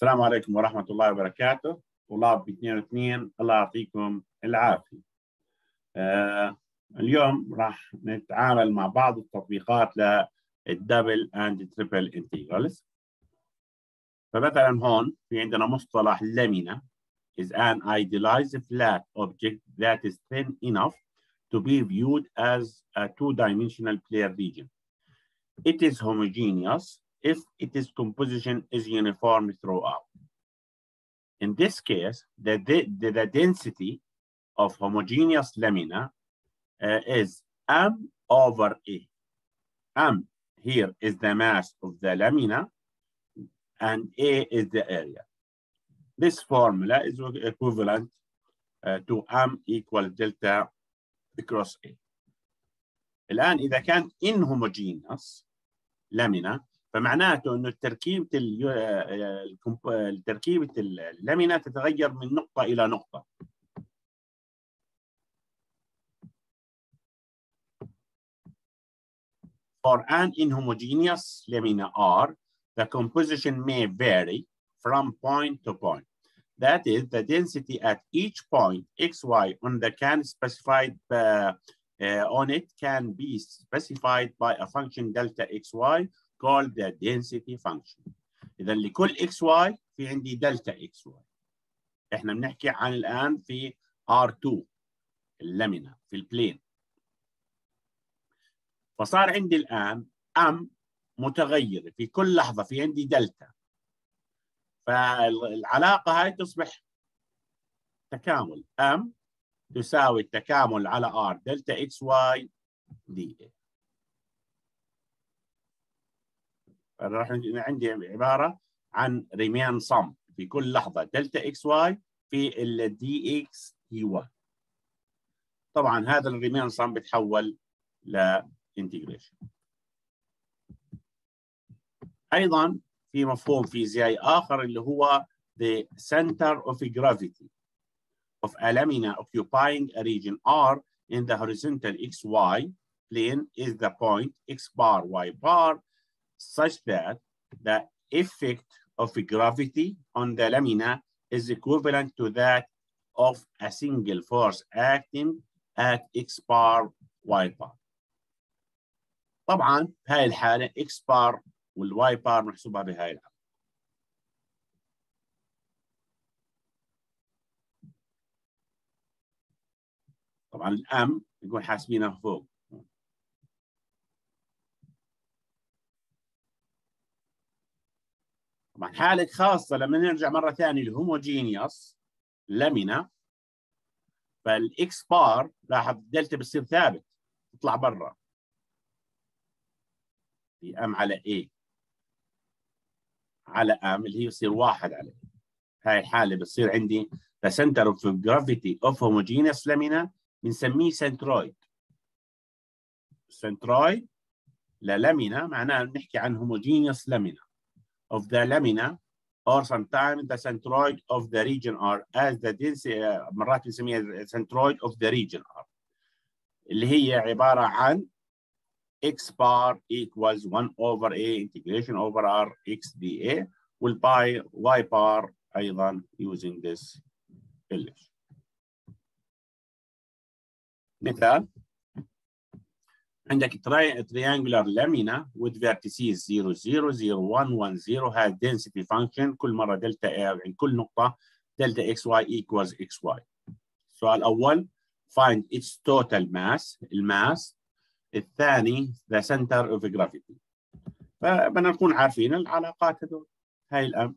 السلام عليكم ورحمة الله وبركاته. طلاب 2 الله يعطيكم العافية. اليوم راح نتعامل مع بعض التطبيقات للدبل اند تريبل انتجرالز. فمثلا هون في عندنا مصطلح لامينا is an idealized flat object that is thin enough to be viewed as a two-dimensional plane region. It is homogeneous if its composition is uniform throughout. In this case, the density of homogeneous lamina is M over A. M here is the mass of the lamina and A is the area. This formula is equivalent to M equal delta cross A. الآن إذا كانت inhomogeneous lamina فمعناته إنه تركيبة اللامينا تتغير من نقطة إلى نقطة. For an inhomogeneous lamina R, the composition may vary from point to point. That is, the density at each point xy on the can specified on it can be specified by a function delta xy called the density function. إذا لكل xy في عندي دلتا xy. إحنا بنحكي عن الآن في R2 اللامينا في البلين. فصار عندي الآن M متغيرة في كل لحظة في عندي دلتا. فالعلاقة هاي تصبح تكامل M تساوي التكامل على R دلتا XY dA. راح عندي عبارة عن ريمان صم في كل لحظة دلتا XY في ال dx dy. طبعا هذا الريمان صم بتحول لانتجريشن. أيضا في مفهوم فيزيائي آخر اللي هو the center of gravity of a lamina occupying a region R in the horizontal XY plane is the point X bar Y bar such that the effect of gravity on the lamina is equivalent to that of a single force acting at X bar Y bar. طبعا هاي الحالة X bar والY bar محسوبة بهاي الحالة. طبعا الأم نقول حاسبينها فوق. طبعا حالة خاصة لما نرجع مرة ثانية للهوموجينيوس لامينا فالإكس بار لاحظ الدلتا بتصير ثابت تطلع برا في أم على A على أم اللي هي يصير 1 على A. هاي الحالة بتصير عندي the center of gravity of homogeneous lamina بنسميه سنترويد. سنترويد للامينا معناه نحكي عن homogeneous lamina of the lamina or sometimes the centroid of the region R as the density مرات بنسميها centroid of the region R اللي هي عبارة عن X bar equals 1 over A integration over R X dA والباي Y bar أيضا using this relation. مثال عندك triangular lamina with vertices 0 0 0 1 1 0 has density function كل مرة دلتا عند كل نقطة دلتا XY equals XY. السؤال الأول find its total mass الماس. الثاني the center of gravity. فبدنا نكون عارفين العلاقات هذول. هاي الأم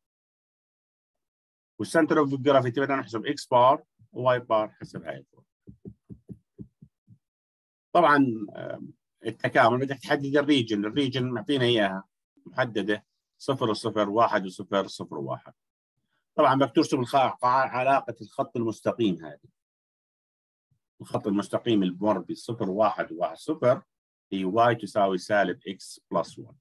والcenter of gravity بدنا نحسب X bar و Y bar حسب هاي الفور. طبعا التكامل بدك تحدد الريجن معطينا اياها محدده 0 0 1 و0 0 1. طبعا بدك ترسم علاقه الخط المستقيم هذه. الخط المستقيم اللي بمر ب 0 1 و 1 0 هي y تساوي سالب x بلس 1.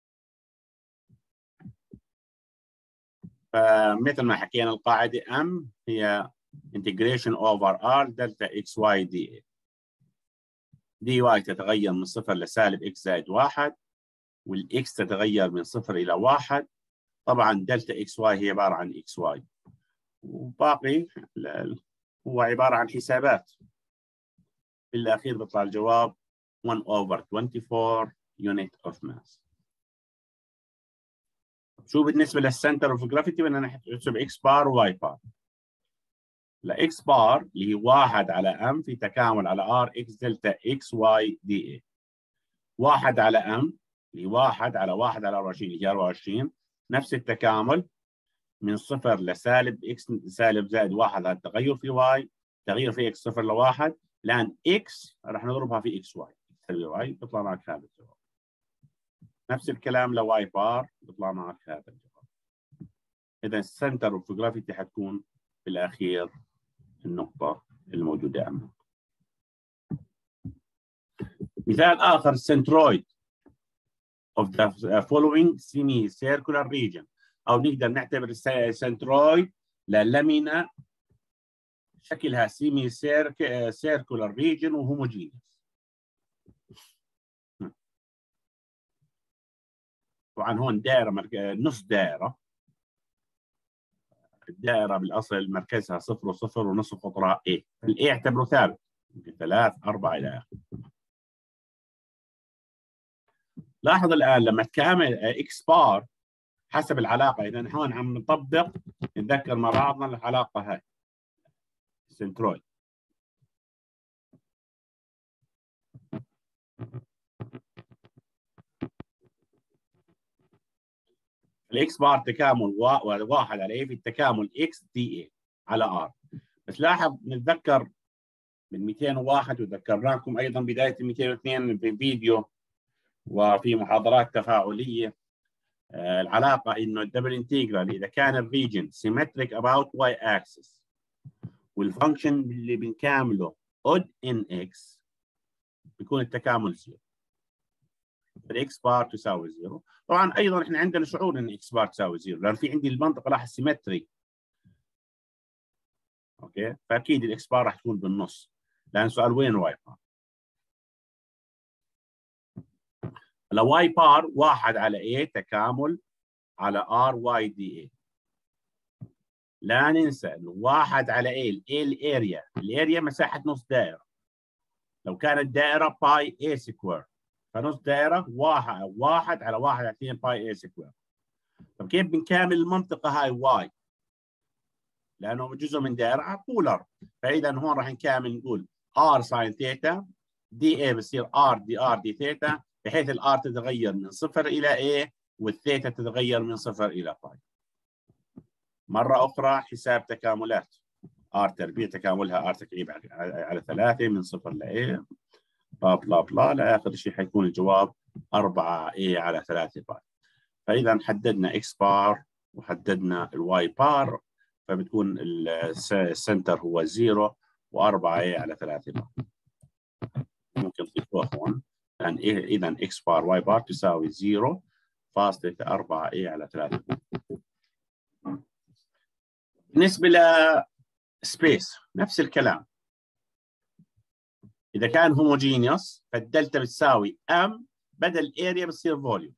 فمثل ما حكينا القاعده M هي integration over R دلتا XY dA. دي واي تتغير من 0 لسالب x زائد 1 والإكس تتغير من 0 إلى 1 طبعا دلتا اكس واي هي عباره عن اكس واي، وباقي هو عباره عن حسابات. في الاخير بيطلع الجواب 1/24 unit of mass. شو بالنسبه للسنتر اوف جرافيتي؟ بدنا نحسب اكس بار وواي بار. لاكس بار اللي هي 1 على ام في تكامل على ار اكس دلتا اكس واي دي اي. 1 على ام اللي 1 على 1 على 24 اللي هي 24، نفس التكامل من صفر لسالب اكس سالب زائد 1 على التغير في واي، تغيير في اكس 0 ل1، لان اكس راح نضربها في اكس واي تساوي واي، بيطلع معك هذا الجواب. نفس الكلام لو واي بار بيطلع معك هذا الجواب. اذا السنتر اوف جرافيتي حتكون في الاخير النقطه الموجوده عندنا. مثال اخر، centroid of the following semi-circular region، او نقدر نعتبر السنترويد للامينا شكلها سيمي سيركولار ريجن وهوموجينيوس. طبعا هون دائره نص دائره، الدائره بالاصل مركزها 0 و0 ونصف قطرها A، الاي اعتبره ثابت ممكن 3 4 الى اخره. لاحظ الان لما تكامل اكس بار حسب العلاقه، اذا هون عم نطبق نتذكر مع بعضنا العلاقه هاي السنترويد. الاكس بار تكامل 1 على اي في التكامل اكس دي اي على ار. بس لاحظ نتذكر من 201 وذكرناكم ايضا بدايه 202 في فيديو وفي محاضرات تفاعليه، العلاقه انه الدبل انتجرال اذا كان الريجن سيمتريك اباوت واي اكسس والفانكشن اللي بنكامله اود ان اكس بيكون التكامل زيرو. الاكس بار تساوي زيرو. طبعا ايضا احنا عندنا شعور ان اكس بار تساوي زيرو لان في عندي المنطقه راح سيمتري. اوكي، فاكيد الاكس بار راح تكون بالنص، لان سؤال وين واي بار؟ لو واي بار 1 على اي تكامل على ار واي دي اي. لا ننسى انه 1 على اي الاريا مساحه نص دائره. لو كانت دائره باي اي سكوير، فنص دائره 1 على 1 على 2 باي اي سكوير. طب كيف بنكامل المنطقه هاي واي؟ لانه جزء من دائره بولر، فاذا هون راح نكامل نقول ار ساين ثيتا دي اي بصير ار دي ثيتا، بحيث الار تتغير من 0 الى اي والثيتا تتغير من 0 الى باي. مره اخرى حساب تكاملات، ار تربيع تكاملها ار تكعيب على 3 من 0 ل اي بلا بلا بلا لاخر شيء حيكون الجواب 4 اي على 3 باي. فاذا حددنا اكس بار وحددنا الواي بار، فبتكون السنتر هو 0 و4 اي على 3 باي. ممكن تضيفوها هون، لان اذا اكس بار واي بار تساوي 0.4 اي على 3 باي. بالنسبه لسبيس نفس الكلام، اذا كان هوموجينيوس فالدلتا بتساوي ام بدل اريا بتصير فوليوم.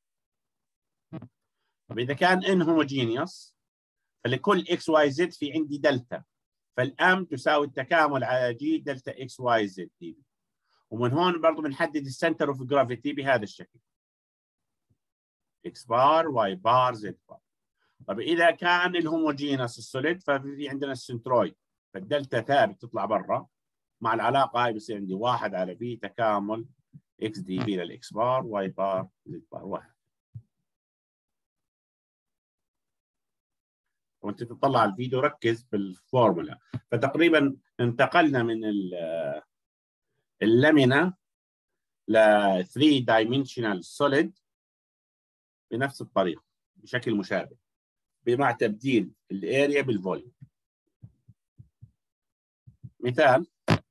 طب اذا كان ان هوموجينيوس فلكل اكس واي زد في عندي دلتا، فالام تساوي التكامل على جي دلتا اكس واي زد دي. ومن هون برضه بنحدد السنتر اوف جرافيتي بهذا الشكل، اكس بار واي بار زد بار. طب اذا كان الهوموجينيوس السوليد ففي عندنا السنترويد، فالدلتا ثابت تطلع برا، مع العلاقه هاي بصير عندي 1 على بي تكامل اكس دي بي للاكس بار واي بار زد بار 1. وانت تطلع على الفيديو ركز بالفورمولا. فتقريبا انتقلنا من اللامينا ل 3 dimensional solid بنفس الطريقه بشكل مشابه، مع تبديل الاريا بالفوليوم. مثال: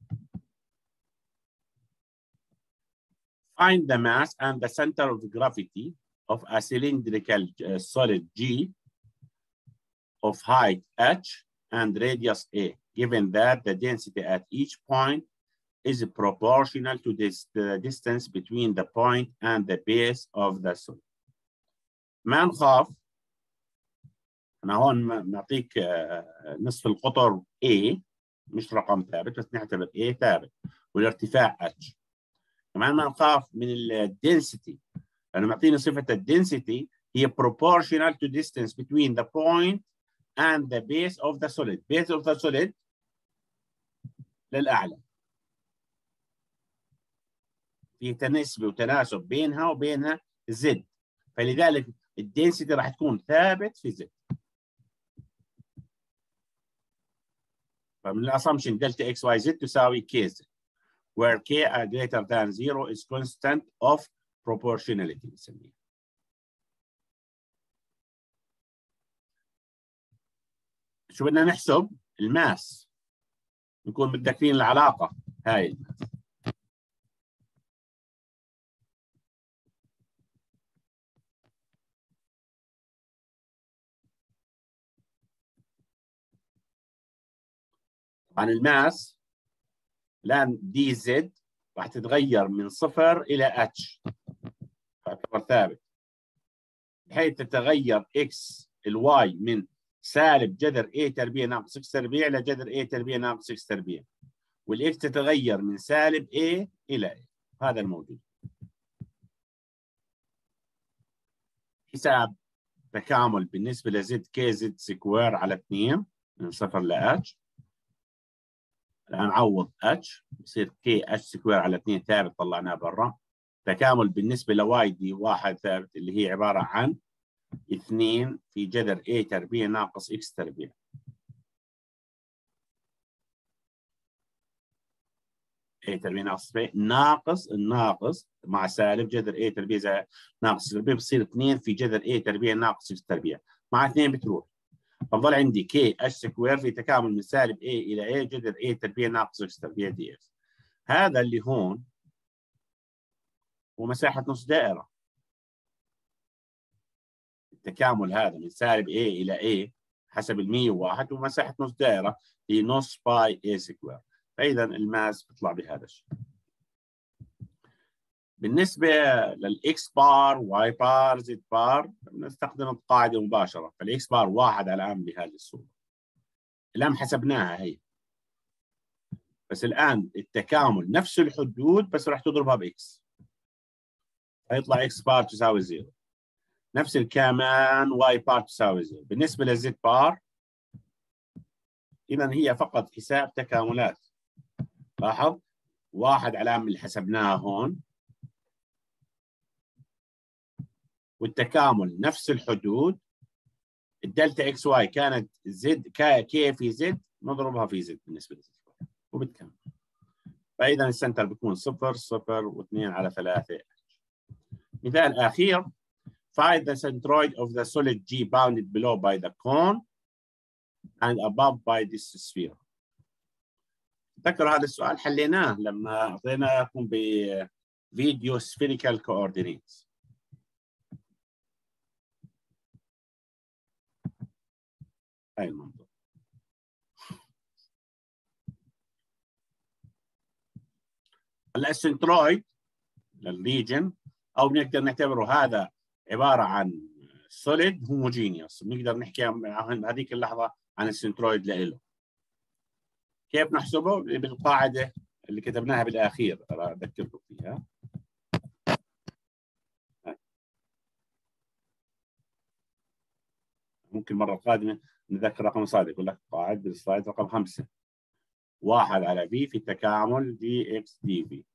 find the mass and the center of gravity of a cylindrical solid G of height h and radius a, given that the density at each point is proportional to the distance between the point and the base of the solid. ما نخاف أنا هون نعطيك نصف القطر A مش رقم ثابت، بس نعتبر A ثابت والارتفاع H. كمان ما نخاف من الدنسيتي، لأنه معطيني صفة الدنسيتي هي proportional to distance between the point and the base of the solid. Base of the solid للأعلى، في تناسب وتناسب بينها وبينها Z، فلذلك الدنسيتي راح تكون ثابت في Z. فمن الاسامبشن دلتا اكس واي زد تساوي كي زد where k are greater than 0 is constant of proportionality بنسميها. شو بدنا نحسب؟ الماس. نكون متذكرين العلاقة هاي الماس. طبعا الماس الآن دي زد راح تتغير من 0 إلى اتش، تعتبر ثابت، بحيث تتغير اكس الواي من سالب جذر a تربيع ناقص x تربيع إلى جذر a تربيع ناقص x تربيع، والاكس تتغير من سالب a إلى a. هذا الموجود. حساب تكامل بالنسبة لزد كي زد سكوير على 2 من 0 ل اتش. الآن عوض اتش يصير كي اتش سكوير على 2 ثابت طلعناه برا. تكامل بالنسبة لواي دي 1 ثابت اللي هي عبارة عن 2 في جذر a تربيع ناقص x تربيع. a تربيع ناقص b ناقص الناقص مع سالب جذر a تربيع زائد ناقص تربيع بصير 2 في جذر a تربيع ناقص x تربيع، مع 2 بتروح. فضل عندي كي اتش سكوير في تكامل من سالب a إلى a جذر a تربيع ناقص x تربيع دي اكس. هذا اللي هون ومساحة نص دائرة. التكامل هذا من سالب a إلى a حسب ال 101 ومساحة نص دائرة هي نص باي a سكوير. فإذا الماس بيطلع بهذا الشيء. بالنسبة للإكس بار واي بار زد بار نستخدم القاعدة مباشرة. فالإكس بار 1 الآن بهذه الصورة. الآن حسبناها هي. بس الآن التكامل نفس الحدود بس راح تضربها بإكس. فيطلع إكس بار تساوي 0. نفس الكمان واي بار تساوي 0. بالنسبة للزد بار إذا هي فقط حساب تكاملات. لاحظ 1 علامة اللي حسبناها هون، والتكامل نفس الحدود. الدلتا اكس واي كانت زد كي في زد نضربها في زد بالنسبة لزد وبتكمل. فإذا السنتر بيكون 0 0 و2 على 3. مثال أخير. Find the centroid of the solid G bounded below by the cone and above by this sphere. تذكروا هذا السؤال حليناه لما أعطيناكم بفيديو spherical coordinates. هاي المنطقة. هلا السنترويد للريجن أو نقدر نعتبره هذا عبارة عن solid homogeneous. نقدر نحكي هذيك اللحظة عن السنترويد لإله. كيف نحسبه؟ بالقاعدة اللي كتبناها بالأخير أذكركم فيها. ممكن المرة القادمة نذكر رقم صادق. يقول لك قاعدة بالسلايد رقم 5 1 على في في تكامل دي اكس دي في.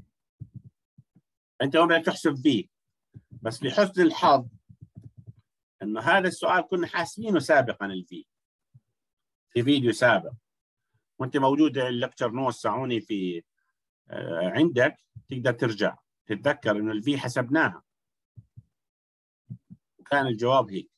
أنت هون بدك تحسب في، بس لحسن الحظ إنه هذا السؤال كنا حاسبينه سابقا الفي في فيديو سابق، وأنت موجود اللكتشر نو وسعوني في عندك تقدر ترجع تتذكر إنه الفي حسبناها وكان الجواب هيك.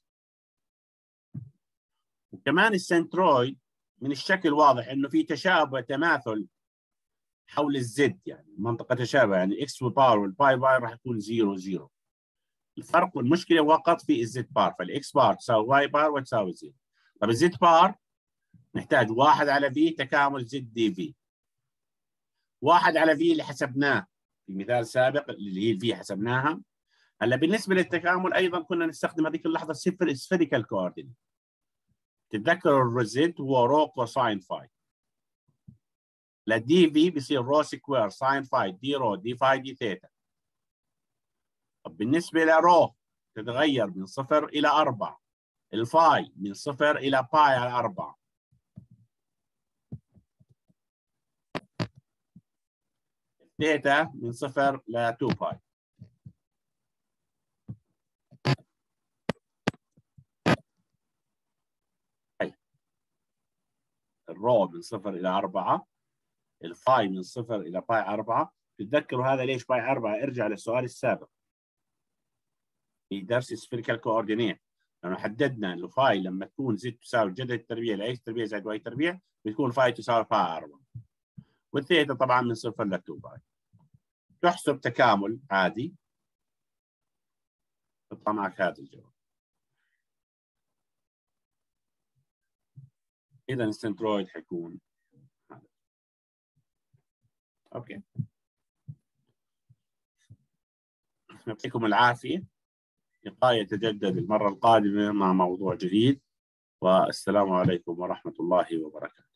وكمان السنترويد من الشكل واضح انه في تشابه تماثل حول الزد، يعني منطقه تشابه، يعني اكس باور والباي باور راح يكون 0 0. الفرق والمشكله فقط في الزد بار. فالاكس بار تساوي واي بار وتساوي 0. طب الزد بار نحتاج 1 على في تكامل زد دي في. 1 على في اللي حسبناه في مثال سابق اللي هي الفي حسبناها. هلا بالنسبه للتكامل ايضا كنا نستخدم هذيك اللحظه صفر سفيريكال كوردينيت. تتذكروا الريزلت هو رو كوساين فاي. لا دي في بيصير رو سكوير ساين فاي دي رو دي فاي دي ثيتا. طب بالنسبة لرو تتغير من 0 إلى 4. الفاي من 0 إلى باي على 4. الثيتا من 0 ل 2 باي. الرو من 0 إلى 4. الفاي من 0 إلى باي 4. تتذكروا هذا ليش باي 4؟ ارجع للسؤال السابق في درس سفيريكال كوردينيت، لأنه حددنا إنه فاي لما تكون زد تساوي جذر التربيع لإكس تربيع زائد واي تربيع بتكون فاي تساوي باي 4. والثيتا طبعا من 0 ل 2 باي. تحسب تكامل عادي تطلع معك هذا الجواب. إذا السنترويد حيكون هذا. أوكي. يعطيكم العافية. لقاء يتجدد المرة القادمة مع موضوع جديد، والسلام عليكم ورحمة الله وبركاته.